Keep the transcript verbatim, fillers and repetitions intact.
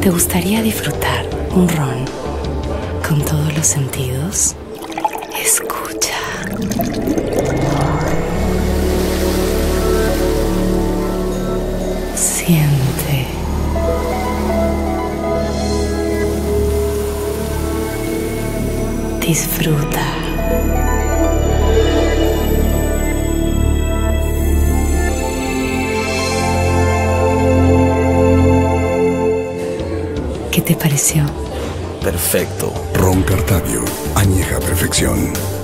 ¿Te gustaría disfrutar un ron con todos los sentidos? Escucha. Siente. Disfruta. ¿Qué te pareció? Perfecto. Ron Cartavio, añeja perfección.